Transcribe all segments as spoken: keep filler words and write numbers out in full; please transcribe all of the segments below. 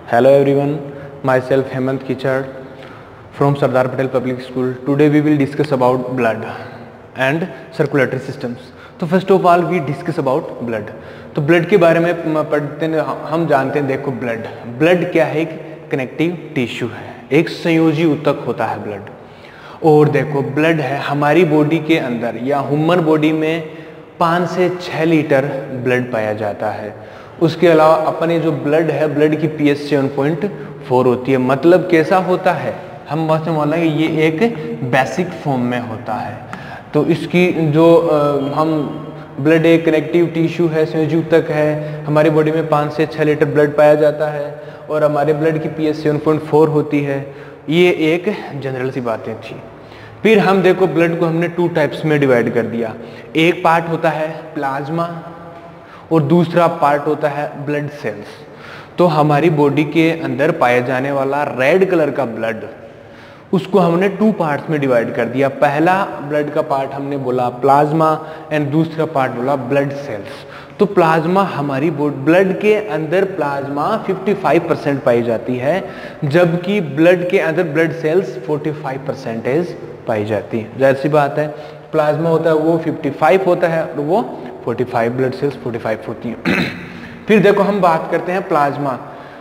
Hello everyone, myself Hemant Kichar from Sardar Patel Public School. Today we will discuss about blood and circulatory systems. तो first of all we discuss about blood. तो blood के बारे में पढ़ते हैं, हम जानते हैं. देखो ब्लड ब्लड क्या है? एक कनेक्टिव टिश्यू है, एक संयोजी ऊतक होता है ब्लड. और देखो ब्लड है हमारी बॉडी के अंदर या ह्यूमन बॉडी में पाँच से छः लीटर ब्लड पाया जाता है. उसके अलावा अपने जो ब्लड है, ब्लड की पीएच सेवन पॉइंट फोर होती है. मतलब कैसा होता है? हम बात में बोला कि ये एक बेसिक फॉर्म में होता है. तो इसकी जो आ, हम ब्लड एक कनेक्टिव टिश्यू है, संयोजी ऊतक है. हमारी बॉडी में पाँच से छः लीटर ब्लड पाया जाता है और हमारे ब्लड की पीएच सेवन पॉइंट फोर होती है. ये एक जनरल सी बातें थी. फिर हम देखो ब्लड को हमने टू टाइप्स में डिवाइड कर दिया. एक पार्ट होता है प्लाज्मा और दूसरा पार्ट होता है ब्लड सेल्स. तो हमारी बॉडी के अंदर पाया जाने वाला रेड कलर का ब्लड, उसको हमने टू पार्ट्स में डिवाइड कर दिया. पहला ब्लड का पार्ट हमने बोला प्लाज्मा एंड दूसरा पार्ट बोला ब्लड सेल्स. तो प्लाज्मा हमारी ब्लड के अंदर प्लाज्मा पचपन परसेंट पाई जाती है, जबकि ब्लड के अंदर ब्लड सेल्स पैंतालीस परसेंटेज पाई जाती है. जाहिर सी बात है, प्लाज्मा होता है वो पचपन होता है और वो पैंतालीस, ब्लड सेल्स पैंतालीस होती है. फिर देखो हम बात करते हैं प्लाज्मा.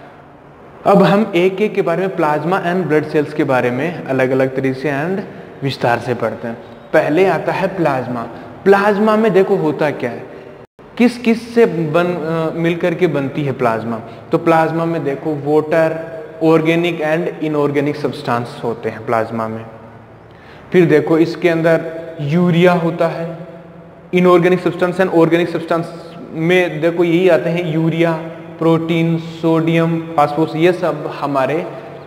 अब हम एक एक के बारे में प्लाज्मा एंड ब्लड सेल्स के बारे में अलग अलग तरीके से एंड विस्तार से पढ़ते हैं. पहले आता है प्लाज्मा. प्लाज्मा में देखो होता क्या है, किस किस से बन मिलकर के बनती है प्लाज्मा. तो प्लाज्मा में देखो water, organic and inorganic substance होते हैं प्लाज्मा में. फिर देखो इसके अंदर यूरिया होता है. Inorganic substance and organic substance में देखो यही आते हैं यूरिया, प्रोटीन, सोडियम, फास्फोरस, ये सब हमारे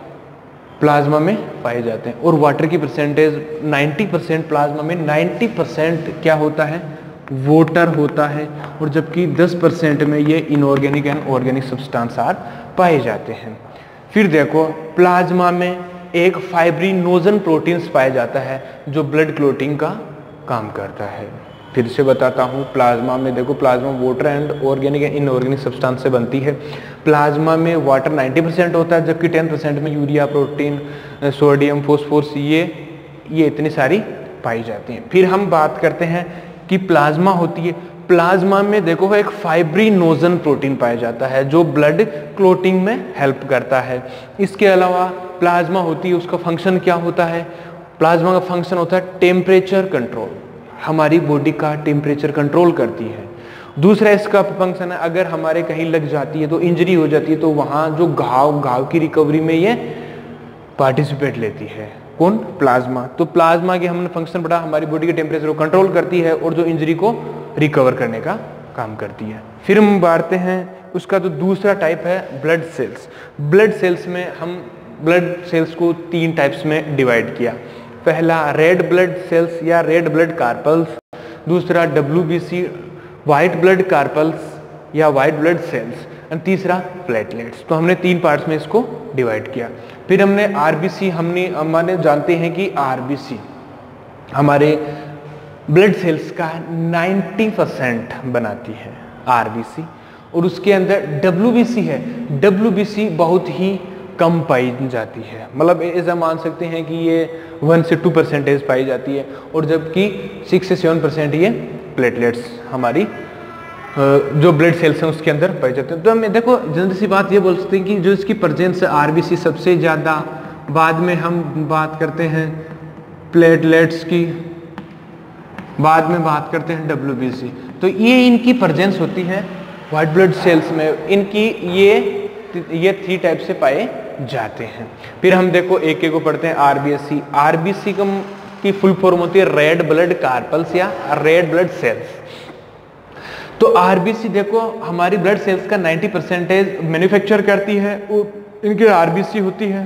प्लाज्मा में पाए जाते हैं. और वाटर की परसेंटेज नब्बे परसेंट प्लाज्मा में नब्बे परसेंट क्या होता है? वाटर होता है. और जबकि दस परसेंट में ये inorganic and organic substance are पाए जाते हैं. फिर देखो प्लाज्मा में एक फाइब्रिनोजन प्रोटीन्स पाया जाता है जो ब्लड क्लोटिंग का काम करता है. फिर से बताता हूँ, प्लाज्मा में देखो plasma water and organic and inorganic substance से बनती है. प्लाज्मा में वाटर नब्बे परसेंट होता है, जबकि दस परसेंट में यूरिया, प्रोटीन, सोडियम, फॉस्फोरस ये ये इतनी सारी पाई जाती हैं. फिर हम बात करते हैं कि प्लाज्मा होती है. प्लाज्मा में देखो एक फाइब्रिनोजन प्रोटीन पाया जाता है जो ब्लड क्लोटिंग में हेल्प करता है. इसके अलावा प्लाज्मा होती है, उसका फंक्शन क्या होता है? प्लाज्मा का फंक्शन होता है टेम्परेचर कंट्रोल. हमारी बॉडी का टेम्परेचर कंट्रोल करती है. दूसरा इसका फंक्शन है, अगर हमारे कहीं लग जाती है तो इंजरी हो जाती है तो वहाँ जो घाव घाव की रिकवरी में ये पार्टिसिपेट लेती है. कौन? प्लाज्मा. तो प्लाज्मा के हमने फंक्शन पढ़ा, हमारी बॉडी के टेम्परेचर को कंट्रोल करती है और जो इंजरी को रिकवर करने का काम करती है. फिर हम बांटते हैं उसका जो दूसरा टाइप है ब्लड सेल्स. ब्लड सेल्स में हम ब्लड सेल्स को तीन टाइप्स में डिवाइड किया. पहला रेड ब्लड सेल्स या रेड ब्लड कार्पल्स, दूसरा डब्ल्यूबीसी वाइट ब्लड कार्पल्स या वाइट ब्लड सेल्स, और तीसरा प्लेटलेट्स. तो हमने तीन पार्ट्स में इसको डिवाइड किया. फिर हमने आरबीसी, हमने हमारे जानते हैं कि आरबीसी हमारे ब्लड सेल्स का नब्बे परसेंट बनाती है आरबीसी. और उसके अंदर डब्ल्यूबीसी है. डब्ल्यूबीसी बहुत ही कम पाई जाती है, मतलब ऐसा मान सकते हैं कि ये वन से टू परसेंटेज पाई जाती है. और जबकि सिक्स से सेवन परसेंट ये प्लेटलेट्स हमारी जो ब्लड सेल्स हैं उसके अंदर पाई जाते हैं. तो हम देखो जल्दी सी बात ये बोल सकते हैं कि जो इसकी प्रेजेंस है आरबीसी सबसे ज़्यादा. बाद में हम बात करते हैं प्लेटलेट्स की, बाद में बात करते हैं डब्ल्यूबीसी. तो ये इनकी प्रेजेंस होती है वाइट ब्लड सेल्स में. इनकी ये ये थ्री टाइप से पाए जाते हैं. फिर हम देखो एक एक को पढ़ते हैं. आरबीसी. आरबीसी की फुल फॉर्म होती है रेड ब्लड कार्पल्स या रेड ब्लड सेल्स. तो आरबीसी देखो हमारी ब्लड सेल्स का नब्बे परसेंटेज मैन्युफैक्चर करती है. इनकी आरबीसी होती है,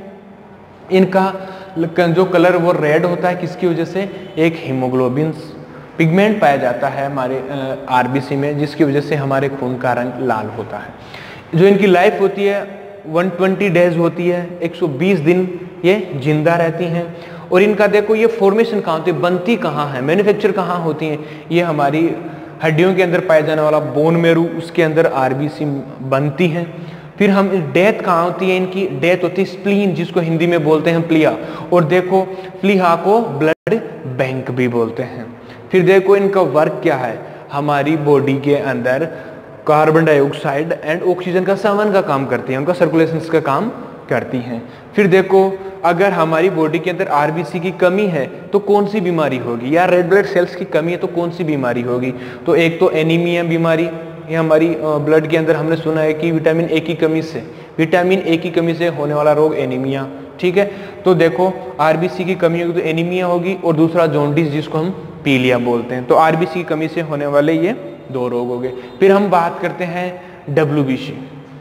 इनका जो कलर वो रेड होता है. किसकी वजह से? एक हीमोग्लोबिन पिगमेंट पाया जाता है हमारे आरबीसी में, जिसकी वजह से हमारे खून का रंग लाल होता है. जो इनकी लाइफ होती है एक सौ बीस डेज होती है, एक सौ बीस दिन ये जिंदा रहती हैं. और इनका देखो ये फॉर्मेशन कहाँ होती है, बनती कहाँ है, मैन्युफैक्चर कहाँ होती है? ये हमारी हड्डियों के अंदर पाया जाने वाला बोन मैरू, उसके अंदर आरबीसी बनती हैं. फिर हम डेथ कहाँ होती है इनकी, डेथ होती है स्प्लीन, जिसको हिंदी में बोलते हैं प्लिया, और देखो प्लीहा को ब्लड बैंक भी बोलते हैं। फिर देखो इनका वर्क क्या है, हमारी बॉडी के अंदर कार्बन डाइऑक्साइड एंड ऑक्सीजन का संवहन का काम करती है, उनका सर्कुलेशन का काम करती हैं। फिर देखो अगर हमारी बॉडी के अंदर आरबीसी की कमी है तो कौन सी बीमारी होगी, या रेड ब्लड सेल्स की कमी है तो कौन सी बीमारी होगी, तो एक तो एनीमिया बीमारी, ये हमारी ब्लड के अंदर हमने सुना है कि विटामिन ए की कमी से विटामिन ए की कमी से होने वाला रोग एनीमिया, ठीक है। तो देखो आरबीसी की कमी होगी तो एनीमिया होगी, और दूसरा जॉन्डिस जिसको हम पीलिया बोलते हैं। तो आरबीसी की कमी से होने वाले ये दो रोग हो गए। फिर हम बात करते हैं डब्ल्यूबीसी।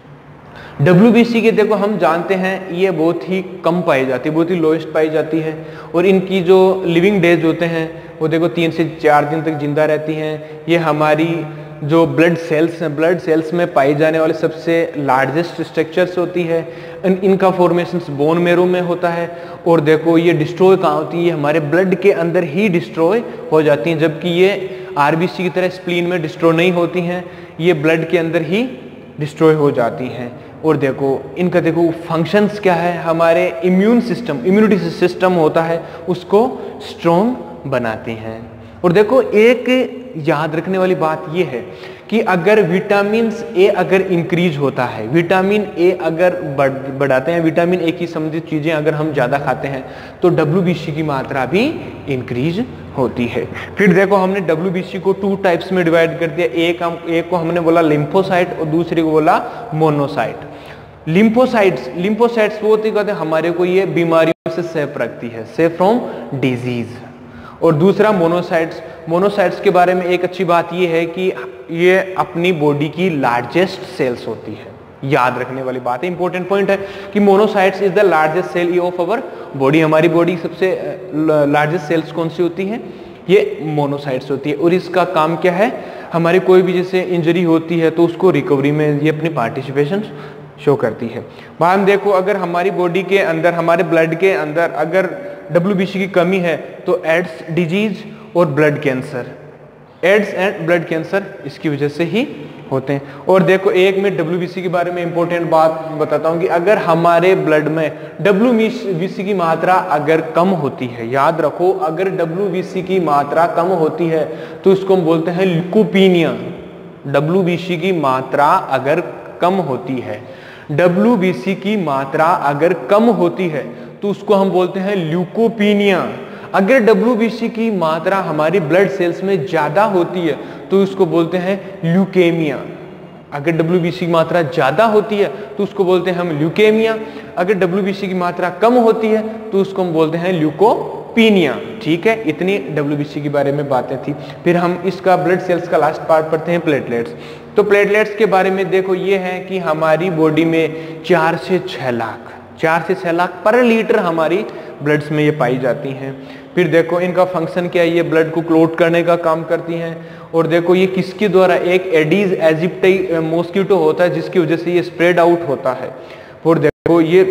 डब्ल्यूबीसी के देखो हम जानते हैं ये बहुत ही कम पाई जाती है, बहुत ही लोएस्ट पाई जाती है, और इनकी जो लिविंग डेज होते हैं वो देखो तीन से चार दिन तक जिंदा रहती हैं। ये हमारी जो ब्लड सेल्स हैं, ब्लड सेल्स में पाई जाने वाले सबसे लार्जेस्ट स्ट्रक्चर्स होती है। इन, इनका फॉर्मेशंस बोन मेरो में होता है, और देखो ये डिस्ट्रॉय कहाँ होती है, ये हमारे ब्लड के अंदर ही डिस्ट्रॉय हो जाती हैं, जबकि ये आरबीसी की तरह स्प्लीन में डिस्ट्रॉय नहीं होती हैं, ये ब्लड के अंदर ही डिस्ट्रॉय हो जाती हैं। और देखो इनका देखो फंक्शंस क्या है, हमारे इम्यून सिस्टम, इम्यूनिटी सिस्टम होता है उसको स्ट्रॉन्ग बनाती हैं। और देखो एक याद रखने वाली बात यह है कि अगर विटामिन ए अगर इंक्रीज होता है, विटामिन ए अगर बढ़ बढ़ाते हैं, विटामिन ए की संबंधित चीजें अगर हम ज्यादा खाते हैं तो डब्ल्यूबीसी की मात्रा भी इंक्रीज होती है। फिर देखो हमने डब्ल्यूबीसी को टू टाइप्स में डिवाइड कर दिया, एक हम एक को हमने बोला लिम्फोसाइट और दूसरे को बोला मोनोसाइट। लिम्फोसाइट्स लिम्फोसाइट्स वो होती है हमारे को ये बीमारियों से सेफ रखती है, सेफ फ्रॉम डिजीज। और दूसरा मोनोसाइट्स, मोनोसाइट्स के बारे में एक अच्छी बात ये है कि ये अपनी बॉडी की लार्जेस्ट सेल्स होती है, याद रखने वाली बात है, इंपॉर्टेंट पॉइंट है कि monocytes is the largest cell of our body. हमारी बॉडी सबसे लार्जेस्ट सेल्स कौन सी होती हैं, ये मोनोसाइट्स होती है। और इसका काम क्या है, हमारी कोई भी जैसे इंजरी होती है तो उसको रिकवरी में ये अपनी पार्टिसिपेशन शो करती है। वहां हम देखो अगर हमारी बॉडी के अंदर, हमारे ब्लड के अंदर अगर डब्ल्यूबीसी की कमी है तो एड्स डिजीज और blood cancer, AIDS and blood cancer इसकी वजह से ही होते हैं। और देखो एक मैं डब्ल्यूबीसी के बारे में इंपॉर्टेंट बात बताता हूं कि अगर हमारे ब्लड में डब्ल्यूबीसी की मात्रा अगर कम होती है, याद रखो अगर डब्ल्यूबीसी की मात्रा कम होती है तो इसको हम बोलते हैं ल्यूकोपीनिया। डब्ल्यूबीसी की मात्रा अगर कम होती है, डब्ल्यूबीसी की मात्रा अगर कम होती है तो उसको हम बोलते हैं ल्यूकोपीनिया। अगर डब्ल्यूबीसी की मात्रा हमारी ब्लड सेल्स में ज्यादा होती है तो उसको बोलते हैं ल्यूकेमिया। अगर डब्ल्यूबीसी की मात्रा ज्यादा होती है तो उसको बोलते हैं हम ल्यूकेमिया। अगर डब्ल्यूबीसी की मात्रा कम होती है तो उसको हम बोलते हैं ल्यूकोपीनिया। ठीक है, इतनी डब्ल्यूबीसी के बारे में बातें थी। फिर हम इसका ब्लड सेल्स का लास्ट पार्ट पढ़ते हैं, प्लेटलेट्स। तो प्लेटलेट्स के बारे में देखो ये है कि हमारी बॉडी में चार से छह लाख चार से छह लाख पर लीटर हमारी ब्लड्स में ये पाई जाती हैं। फिर देखो इनका फंक्शन क्या है, ये ब्लड को क्लोट करने का काम करती हैं। और देखो ये किसके द्वारा, एक एडीज एजिप्टी मॉस्किटो होता है जिसकी वजह से ये स्प्रेड आउट होता है। और देखो ये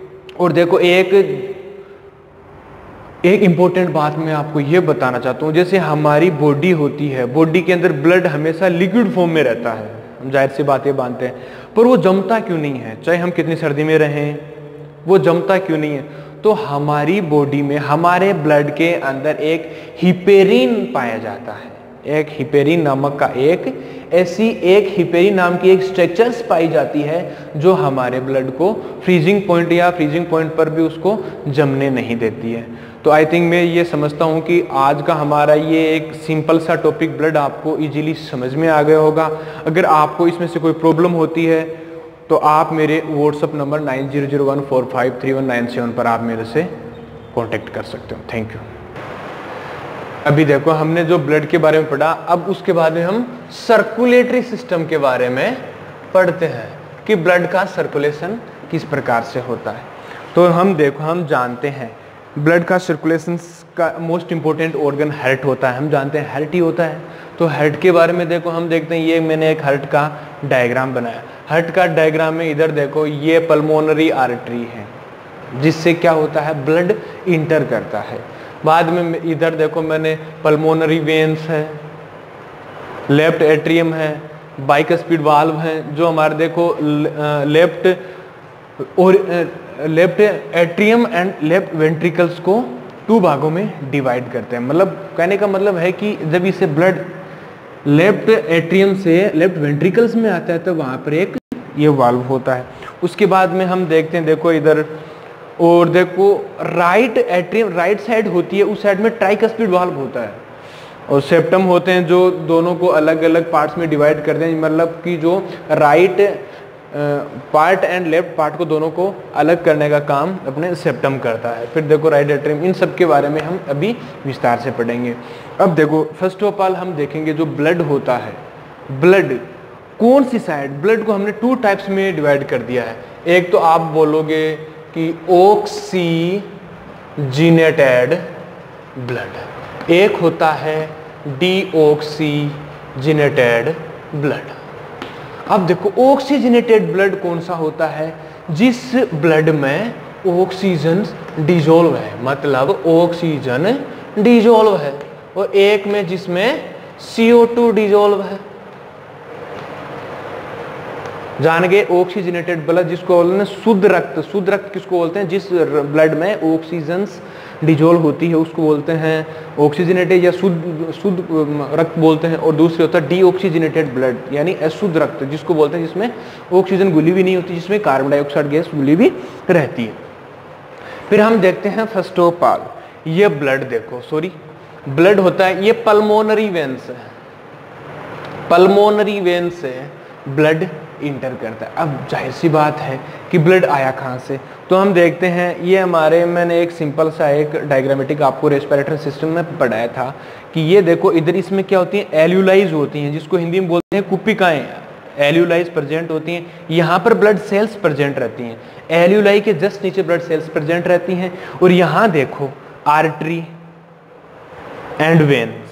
और देखो एक एक इंपॉर्टेंट बात मैं आपको ये बताना चाहता हूँ, जैसे हमारी बॉडी होती है, बॉडी के अंदर ब्लड हमेशा लिक्विड फॉर्म में रहता है, हम जाहिर सी बातें मानते हैं, पर वो जमता क्यों नहीं है, चाहे हम कितनी सर्दी में रहें वो जमता क्यों नहीं है। तो हमारी बॉडी में, हमारे ब्लड के अंदर एक हिपेरिन पाया जाता है, एक हिपेरिन नामक का एक ऐसी एक हिपेरिन नाम की एक स्ट्रक्चर्स पाई जाती है जो हमारे ब्लड को फ्रीजिंग पॉइंट या फ्रीजिंग पॉइंट पर भी उसको जमने नहीं देती है। तो आई थिंक मैं ये समझता हूँ कि आज का हमारा ये एक सिंपल सा टॉपिक ब्लड आपको इजीली समझ में आ गया होगा। अगर आपको इसमें से कोई प्रॉब्लम होती है तो आप मेरे WhatsApp number nine zero zero one four five three one nine seven पर आप मेरे से कांटेक्ट कर सकते हो। Thank you. अभी देखो हमने जो ब्लड के बारे में पढ़ा, अब उसके बाद में हम सर्कुलेटरी सिस्टम के बारे में पढ़ते हैं कि ब्लड का सर्कुलेशन किस प्रकार से होता है। तो हम देखो हम जानते हैं ब्लड का सर्कुलेशन का मोस्ट इंपॉर्टेंट ऑर्गन हार्ट होता है, हम जानते हैं हार्ट ही होता है। तो हार्ट के बारे में देखो हम देखते हैं, ये मैंने एक हार्ट का डायग्राम बनाया। हार्ट का डायग्राम में इधर देखो ये पल्मोनरी आर्टरी है जिससे क्या होता है, ब्लड इंटर करता है। बाद में इधर देखो मैंने पल्मोनरी वेन्स है, लेफ्ट एट्रियम है, बाइकस्पिड वाल्व हैं जो हमारे देखो लेफ्ट और left atrium and left ventricles को टू भागों में डिवाइड करते हैं। मतलब कहने का मतलब है कि जब इसे ब्लड लेफ्ट एट्रियम से लेफ्ट वेंट्रिकल्स में आता है तो वहां पर एक ये वाल्व होता है। उसके बाद में हम देखते हैं, देखो इधर, और देखो राइट एट्रियम राइट साइड होती है, उस साइड में ट्राइकस्पिड वाल्व होता है और सेप्टम होते हैं जो दोनों को अलग अलग पार्ट्स में डिवाइड करते हैं। मतलब कि जो right part and left part को दोनों को अलग करने का काम अपने सेप्टम करता है। फिर देखो राइट एट्रियम, इन सब के बारे में हम अभी विस्तार से पढ़ेंगे। अब देखो फर्स्ट ऑफ ऑल हम देखेंगे जो ब्लड होता है, ब्लड कौन सी साइड, ब्लड को हमने टू टाइप्स में डिवाइड कर दिया है। एक तो आप बोलोगे कि ऑक्सीजिनेटेड ब्लड, एक होता है डीऑक्सीजिनेटेड ब्लड। अब देखो ऑक्सीजनेटेड ब्लड कौन सा होता है, जिस ब्लड में ऑक्सीजन डिजोल्व है, मतलब ऑक्सीजन डिजोल्व है, और एक में जिसमें सी ओ टू डिजोल्व है। जान गए ऑक्सीजनेटेड ब्लड जिसको बोलते हैं शुद्ध रक्त। शुद्ध रक्त किसको बोलते हैं, जिस ब्लड में ऑक्सीजन डिजोल्व होती है उसको बोलते हैं ऑक्सीजनेटेड या शुद्ध शुद्ध रक्त बोलते हैं। और दूसरे होता है डीऑक्सीजनेटेड ब्लड, यानी अशुद्ध रक्त जिसको बोलते हैं जिसमें ऑक्सीजन घुली भी नहीं होती, जिसमें कार्बन डाइऑक्साइड गैस घुली भी रहती है। फिर हम देखते हैं फर्स्ट ऑफ ऑल ये ब्लड, देखो सॉरी ब्लड होता है, ये पल्मोनरी वेन से पल्मोनरी वेन से ब्लड इंटर करता है। अब जाहिर सी बात है कि ब्लड आया कहाँ से, तो हम देखते हैं ये हमारे, मैंने एक सिंपल सा एक डायग्रामेटिक आपको रेस्पिरेटरी सिस्टम में पढ़ाया था कि ये देखो इधर इसमें क्या होती है, एल्यूलाइज होती हैं, जिसको हिंदी में बोलते हैं कुपिकाएं, एल्यूलाइज प्रेजेंट होती हैं। यहाँ पर ब्लड सेल्स प्रेजेंट रहती हैं, एल्यूलाई के जस्ट नीचे ब्लड सेल्स प्रेजेंट रहती हैं। और यहाँ देखो artery and veins,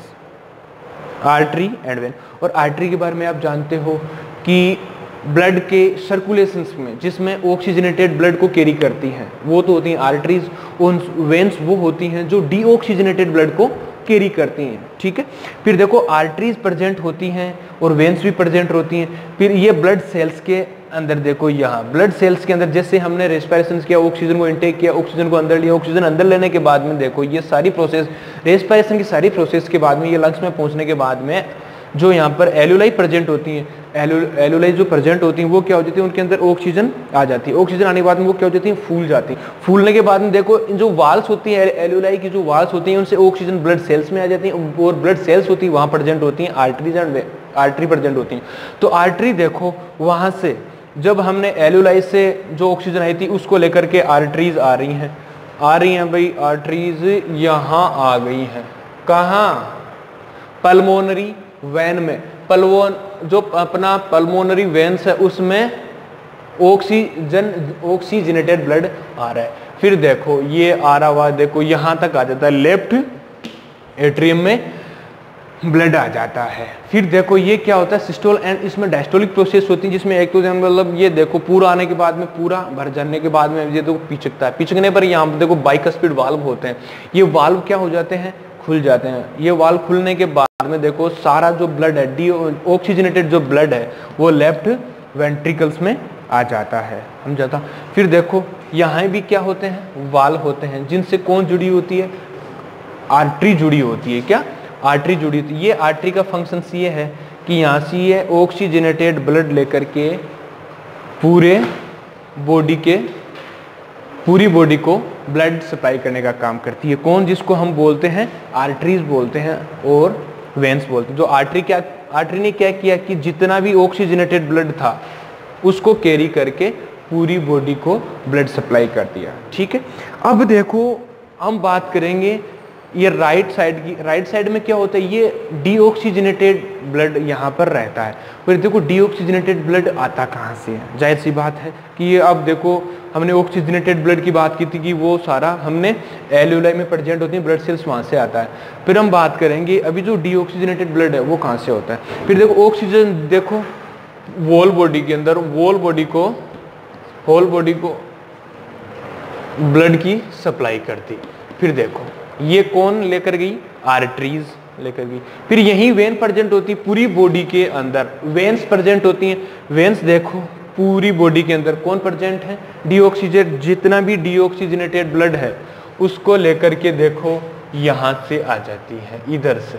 artery and vein. और आर्टरी के बारे में आप जानते हो कि ब्लड के सर्कुलेशन में जिसमें ऑक्सीजनेटेड ब्लड को कैरी करती हैं वो तो होती हैं आर्टरीज, और वेन्स वो होती हैं जो डीऑक्सीजनेटेड ब्लड को कैरी करती हैं, ठीक है। फिर देखो आर्टरीज प्रेजेंट होती हैं और वेन्स भी प्रेजेंट होती हैं। फिर ये ब्लड सेल्स के अंदर देखो, यहाँ ब्लड सेल्स के अंदर जैसे हमने रेस्पिरेशन किया, ऑक्सीजन को इनटेक किया, ऑक्सीजन को अंदर लिया, ऑक्सीजन अंदर लेने के बाद में देखो ये सारी प्रोसेस, रेस्पिरेशन की सारी प्रोसेस के बाद में ये लंग्स में पहुंचने के बाद में जो यहाँ पर एल्यूलाई प्रेजेंट होती हैं, एल्यूलाई जो प्रेजेंट होती हैं वो क्या हो जाती है, उनके अंदर ऑक्सीजन आ जाती है। ऑक्सीजन आने के बाद में वो क्या हो जाती है, फूल जाती है। फूलने के बाद में देखो जो वाल्स होती है, एल्यूलाई की जो वाल्स होती हैं उनसे ऑक्सीजन ब्लड सेल्स में आ जाती है, और ब्लड सेल्स होती है वहाँ प्रेजेंट होती हैं आर्टरीज एंड आर्टरी प्रेजेंट होती हैं। तो आर्टरी देखो वहाँ से जब हमने एल्यूलाई से जो ऑक्सीजन आई थी उसको लेकर के आर्टरीज आ रही हैं, आ रही हैं भाई आर्टरीज यहाँ आ गई हैं, कहाँ, पल्मोनरी वेन में। पल्मोन जो अपना पल्मोनरी वेन्स है उसमें ऑक्सीजन ऑक्सीजनेटेड ब्लड आ रहा है। फिर देखो ये आ रहा हुआ, देखो यहाँ तक आ जाता है, लेफ्ट एट्रियम में ब्लड आ जाता है। फिर देखो ये क्या होता है, सिस्टोल एंड इसमें डायस्टोलिक प्रोसेस होती है, जिसमें एक तो मतलब ये देखो पूरा आने के बाद में, पूरा भर जाने के बाद में ये देखो पिचकता है, पिचकने पर यहाँ पर देखो बाइकस्पिड वाल्व होते हैं, ये वाल्व क्या हो जाते हैं, खुल जाते हैं। ये वाल्व खुलने के बाद में देखो सारा जो ब्लड है, डी ऑक्सीजनेटेड जो ब्लड है वो लेफ्ट वेंट्रिकल्स में आ जाता है, हम जाता। फिर देखो यहाँ भी क्या होते हैं, वाल्व होते हैं, जिनसे कौन जुड़ी होती है, आर्टरी जुड़ी होती है। क्या, आर्टरी जुड़ी होती है। ये आर्टरी का फंक्शन ये है कि यहाँ से ये ऑक्सीजनेटेड ब्लड लेकर के पूरे बॉडी के पूरी बॉडी को ब्लड सप्लाई करने का काम करती है। कौन, जिसको हम बोलते हैं आर्टरीज बोलते हैं और वेन्स बोलते हैं। जो आर्टरी क्या, आर्टरी ने क्या किया कि जितना भी ऑक्सीजनेटेड ब्लड था उसको कैरी करके पूरी बॉडी को ब्लड सप्लाई कर दिया, ठीक है। अब देखो हम बात करेंगे ये राइट साइड की। राइट साइड में क्या होता है, ये डीऑक्सीजनेटेड ब्लड यहाँ पर रहता है। फिर देखो डीऑक्सीजनेटेड ब्लड आता कहाँ से है, जाहिर सी बात है कि ये, अब देखो हमने ऑक्सीजनेटेड ब्लड की बात की थी कि वो सारा हमने एल्यूलाई में प्रेजेंट होती है, ब्लड सेल्स वहाँ से आता है। फिर हम बात करेंगे अभी जो डीऑक्सीजनेटेड ब्लड है वो कहाँ से होता है। फिर देखो ऑक्सीजन देखो वोल बॉडी के अंदर, वोल बॉडी को होल बॉडी को ब्लड की सप्लाई करती। फिर देखो ये कौन लेकर गई, आर्टरीज, लेकर भी। फिर यही वेन प्रेजेंट होती है पूरी बॉडी के अंदर, वेन्स प्रेजेंट होती हैं। वेन्स देखो पूरी बॉडी के अंदर कौन प्रेजेंट है, डीऑक्सीजन, जितना भी डीऑक्सीजनेटेड ब्लड है उसको लेकर के देखो यहां से आ जाती है, इधर से,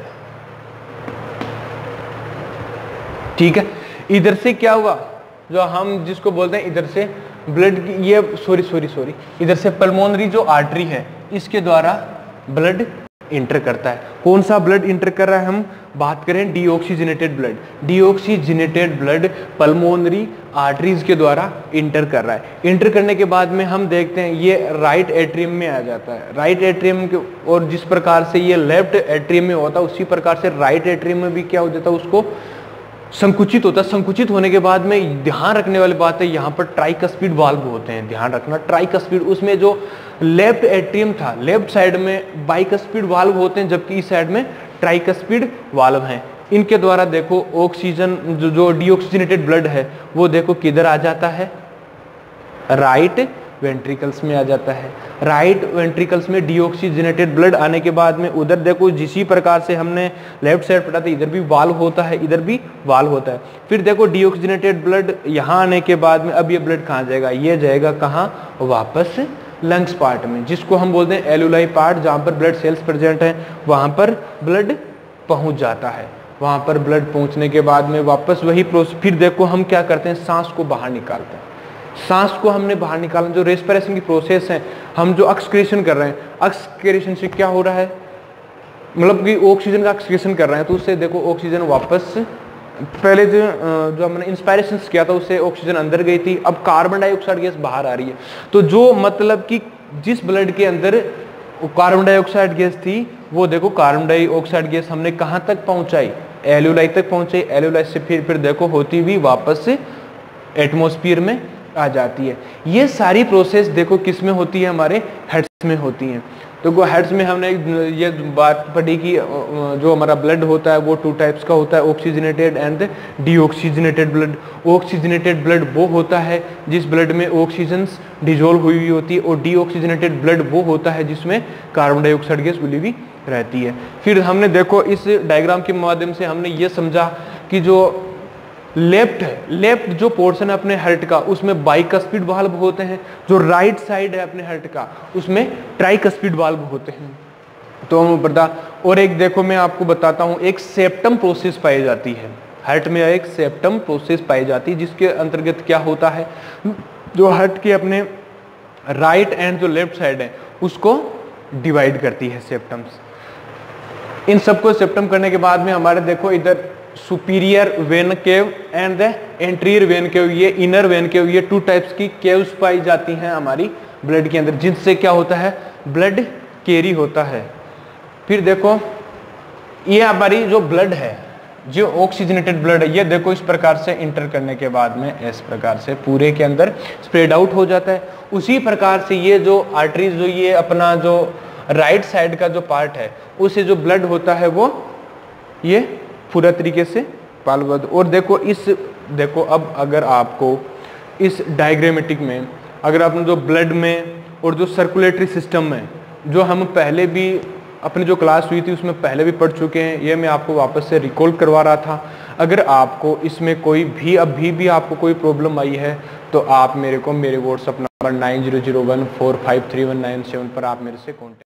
ठीक है। इधर से क्या हुआ, जो हम जिसको बोलते हैं इधर से ब्लड, ये सॉरी सॉरी सॉरी इधर से पल्मोनरी जो आर्टरी है इसके द्वारा ब्लड इंटर करता है। कौन सा ब्लड इंटर कर रहा है, हम बात करें deoxygenated blood. Deoxygenated blood pulmonary arteries के द्वारा इंटर कर रहा है। इंटर करने के बाद में हम देखते हैं ये राइट एट्रियम में आ जाता है। राइट एट्रियम के, और जिस प्रकार से ये लेफ्ट एट्रियम में होता है उसी प्रकार से राइट एट्रियम में भी क्या हो जाता है, उसको संकुचित होता है। संकुचित होने के बाद में ध्यान रखने वाली बात है, यहाँ पर ट्राइकस्पिड वाल्व होते हैं, ध्यान रखना ट्राइकस्पिड। उसमें जो लेफ्ट एट्रियम था, लेफ्ट साइड में बाइकस्पिड वाल्व होते हैं, जबकि इस साइड में ट्राइकस्पिड वाल्व हैं। इनके द्वारा देखो ऑक्सीजन, जो जो डीऑक्सीजनेटेड ब्लड है वो देखो किधर आ जाता है, राइट वेंट्रिकल्स में आ जाता है। राइट वेंट्रिकल्स में डीऑक्सीजनेटेड ब्लड आने के बाद में उधर देखो जिसी प्रकार से हमने लेफ्ट साइड पढ़ा था, इधर भी वाल्व होता है, इधर भी वाल्व होता है। फिर देखो डीऑक्सीजनेटेड ब्लड यहाँ आने के बाद में अब ये ब्लड कहाँ जाएगा, ये जाएगा कहाँ, वापस लंग्स पार्ट में, जिसको हम बोलते हैं एलुलाई पार्ट, जहाँ पर ब्लड सेल्स प्रेजेंट है वहाँ पर ब्लड पहुँच जाता है। वहाँ पर ब्लड पहुँचने के बाद में वापस वही प्रोसेस। फिर देखो हम क्या करते हैं, सांस को बाहर निकालते हैं। सांस को हमने बाहर निकालना, जो रेस्पिरेशन की प्रोसेस है, हम जो एक्सक्रीशन कर रहे हैं, एक्सक्रीशन से क्या हो रहा है, मतलब कि ऑक्सीजन का एक्सक्रीशन कर रहे हैं, तो उससे देखो ऑक्सीजन वापस, पहले जो जो हमने इंस्पायरेशन किया था उससे ऑक्सीजन अंदर गई थी, अब कार्बन डाइऑक्साइड गैस बाहर आ रही है। तो जो मतलब कि जिस ब्लड के अंदर कार्बन डाइऑक्साइड गैस थी वो देखो कार्बन डाइऑक्साइड गैस हमने कहाँ तक पहुँचाई, एल्यूलाई तक पहुँचाई। एल्यूलाई से फिर फिर देखो होती हुई वापस से एटमॉस्फेयर में आ जाती है। ये सारी प्रोसेस देखो किस में होती है, हमारे हेड्स में होती हैं। तो हेड्स में हमने ये बात पढ़ी कि जो हमारा ब्लड होता है वो टू टाइप्स का होता है, oxygenated and deoxygenated blood. Oxygenated blood वो होता है जिस ब्लड में ऑक्सीजन डिजोल्व हुई हुई होती है, और डीऑक्सीजनेटेड ब्लड वो होता है जिसमें कार्बन डाइऑक्साइड गैस घुली हुई रहती है। फिर हमने देखो इस डायग्राम के माध्यम से हमने ये समझा कि जो लेफ्ट है, लेफ्ट जो पोर्शन है अपने हार्ट का उसमें बाइकस्पिड वाल्व होते हैं, जो राइट साइड है अपने हार्ट का उसमें ट्राइकस्पिड वाल्व होते हैं। तो हम बता, और एक देखो मैं आपको बताता हूँ, एक सेप्टम प्रोसेस पाई जाती है हार्ट में, एक सेप्टम प्रोसेस पाई जाती है जिसके अंतर्गत क्या होता है, जो हार्ट के अपने राइट एंड जो लेफ्ट साइड है उसको डिवाइड करती है सेप्टम्स। इन सबको सेप्टम करने के बाद में हमारे देखो इधर superior vein cava and the anterior vein cava, ये इनर वेन केव, ये टू टाइप्स की केव्स पाई जाती हैं हमारी ब्लड के अंदर, जिनसे क्या होता है, ब्लड कैरी होता है। फिर देखो ये हमारी जो ब्लड है, जो ऑक्सीजनेटेड ब्लड है, ये देखो इस प्रकार से इंटर करने के बाद में इस प्रकार से पूरे के अंदर स्प्रेड आउट हो जाता है। उसी प्रकार से ये जो आर्टरीज, जो ये अपना जो राइट साइड का जो पार्ट है उससे जो ब्लड होता है वो ये पूरा तरीके से पालबद्ध। और देखो इस देखो अब अगर आपको इस डायग्रामेटिक में, अगर आपने जो ब्लड में और जो सर्कुलेटरी सिस्टम में, जो हम पहले भी अपनी जो क्लास हुई थी उसमें पहले भी पढ़ चुके हैं, ये मैं आपको वापस से रिकॉल करवा रहा था। अगर आपको इसमें कोई भी अभी भी आपको कोई प्रॉब्लम आई है तो आप मेरे को मेरे WhatsApp number nine zero zero one four five three one nine seven पर आप मेरे से कॉन्टेक्ट